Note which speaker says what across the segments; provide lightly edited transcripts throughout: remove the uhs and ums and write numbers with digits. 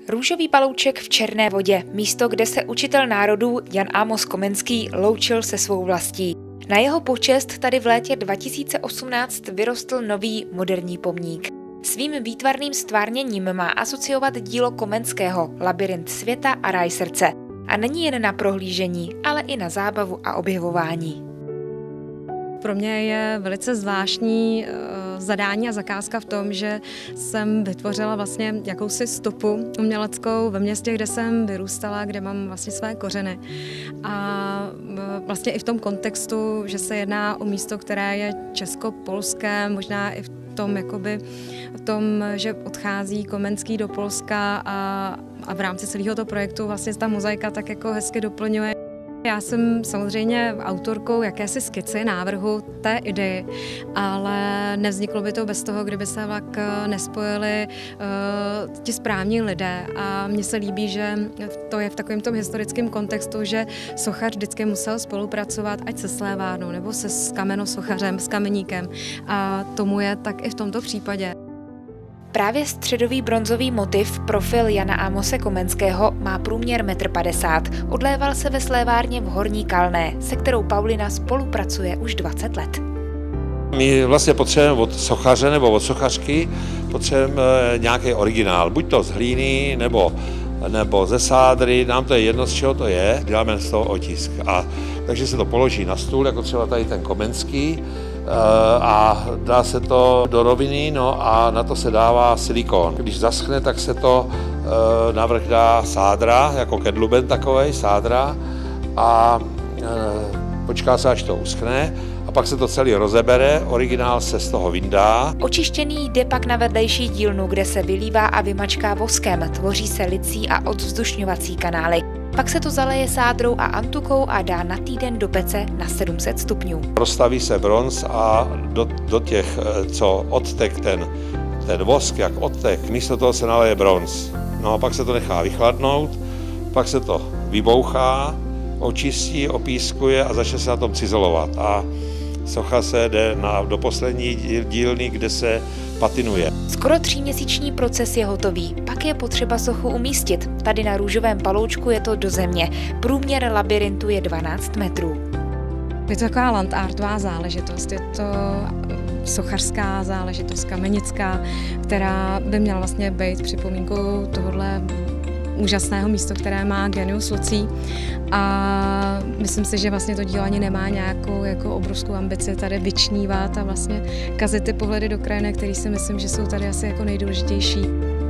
Speaker 1: Růžový palouček v Černé Vodě, místo, kde se učitel národů Jan Amos Komenský loučil se svou vlastí. Na jeho počest tady v létě 2018 vyrostl nový moderní pomník. Svým výtvarným stvárněním má asociovat dílo Komenského Labyrint světa a ráj srdce. A není jen na prohlížení, ale i na zábavu a objevování.
Speaker 2: Pro mě je velice zvláštní zadání a zakázka v tom, že jsem vytvořila vlastně jakousi stopu uměleckou ve městě, kde jsem vyrůstala, kde mám vlastně své kořeny. A vlastně i v tom kontextu, že se jedná o místo, které je česko-polské, možná i v tom, že odchází Komenský do Polska a v rámci celého toho projektu vlastně ta mozaika tak jako hezky doplňuje. Já jsem samozřejmě autorkou jakési skici, návrhu té idei, ale nevzniklo by to bez toho, kdyby se nespojili ti správní lidé. A mně se líbí, že to je v takovém tom historickém kontextu, že sochař vždycky musel spolupracovat ať se slévárnou nebo s kamenosochařem, s kameníkem. A tomu je tak i v tomto případě.
Speaker 1: Právě středový bronzový motiv, profil Jana Amose Komenského, má průměr 1,50 m. Odléval se ve slévárně v Horní Kalné, se kterou Paulina spolupracuje už 20 let.
Speaker 3: My vlastně potřebujeme od sochaře nebo od sochařky potřebujeme nějaký originál, buď to z hlíny nebo ze sádry, nám to je jedno, z čeho to je, děláme z toho otisk. Takže se to položí na stůl, jako třeba tady ten Komenský, a dá se to do roviny, no a na to se dává silikon. Když zaschne, tak se to navrch dá sádra, jako kedluben takovej, sádra, a počká se, až to uschne, a pak se to celý rozebere, originál se z toho vyndá.
Speaker 1: Očištěný jde pak na vedlejší dílnu, kde se vylívá a vymačká voskem, tvoří se licí a odvzdušňovací kanály. Pak se to zaleje sádrou a antukou a dá na týden do pece na 700 stupňů.
Speaker 3: Rozstaví se bronz a do těch, co odtek ten vosk, jak odtek, místo toho se naleje bronz. No a pak se to nechá vychladnout, pak se to vybouchá, očistí, opískuje a začne se na tom cizelovat. A socha se jde do poslední dílny, kde se patinuje.
Speaker 1: Skoro 3měsíční proces je hotový, pak je potřeba sochu umístit. Tady na Růžovém paloučku je to do země. Průměr labyrintu je 12 metrů.
Speaker 2: Je to taková landartová záležitost, je to sochařská záležitost, kamenická, která by měla vlastně být připomínkou tohohle úžasného místo, které má Genius Loci, a myslím si, že vlastně to dílo ani nemá nějakou jako obrovskou ambici tady vyčnívat a vlastně kazit ty pohledy do krajiny, které si myslím, že jsou tady asi jako nejdůležitější.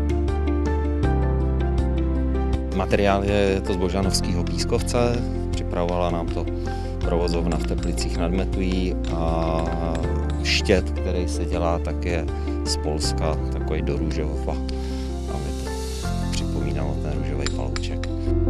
Speaker 4: Materiál je to z Božanovského pískovce, připravovala nám to provozovna v Teplicích nad Metují, a štět, který se dělá, tak je z Polska, takový do Růžova. A mi to připomínalo ten růžový palouček.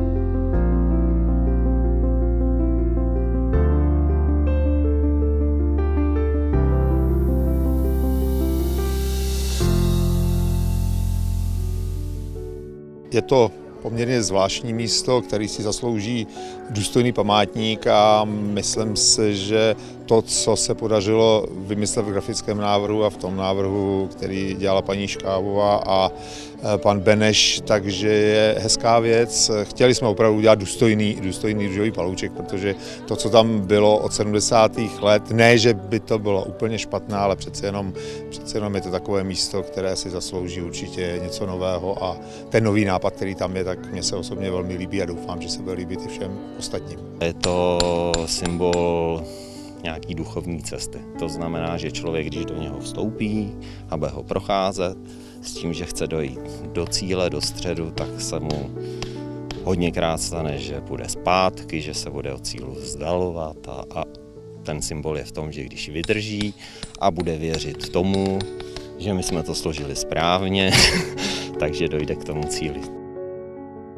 Speaker 5: Je to poměrně zvláštní místo, který si zaslouží důstojný památník, a myslím si, že to, co se podařilo vymyslet v grafickém návrhu a v tom návrhu, který dělala paní Škávová a pan Beneš, takže je hezká věc. Chtěli jsme opravdu udělat důstojný růžový palouček, protože to, co tam bylo od 70. let, ne, že by to bylo úplně špatné, ale přece jenom je to takové místo, které si zaslouží určitě něco nového, a ten nový nápad, který tam je, tak mně se osobně velmi líbí a doufám, že se bude líbit i všem ostatním.
Speaker 4: Je to symbol nějaký duchovní cesty. To znamená, že člověk, když do něho vstoupí a bude ho procházet s tím, že chce dojít do cíle, do středu, tak se mu hodněkrát stane, že půjde zpátky, že se bude od cílu vzdalovat, a ten symbol je v tom, že když vydrží a bude věřit tomu, že my jsme to složili správně, takže dojde k tomu cíli.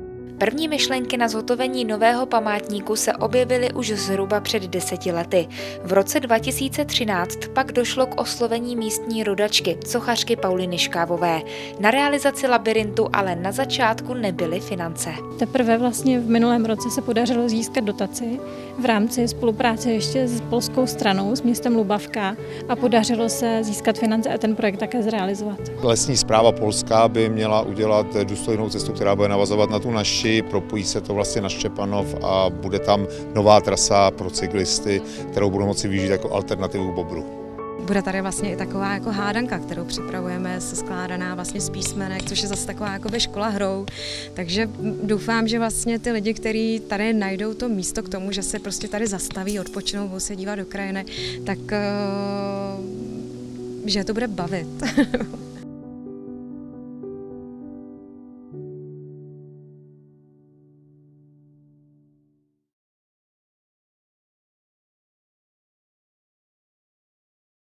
Speaker 1: První myšlenky na zhotovení nového památníku se objevily už zhruba před 10 lety. V roce 2013 pak došlo k oslovení místní rodačky, sochařky Pauliny Škávové. Na realizaci labyrintu ale na začátku nebyly finance.
Speaker 6: Teprve vlastně v minulém roce se podařilo získat dotaci v rámci spolupráce ještě s polskou stranou, s městem Lubavka, a podařilo se získat finance a ten projekt také zrealizovat.
Speaker 5: Lesní správa polská by měla udělat důstojnou cestu, která bude navazovat na tu naši, propojí se to vlastně na Štěpanov a bude tam nová trasa pro cyklisty, kterou budou moci využít jako alternativu k Bobru.
Speaker 2: Bude tady vlastně i taková jako hádanka, kterou připravujeme, skládaná vlastně z písmenek, což je zase taková jako škola hrou. Takže doufám, že vlastně ty lidi, kteří tady najdou to místo k tomu, že se prostě tady zastaví, odpočinou, budou se dívat do krajiny, tak že to bude bavit.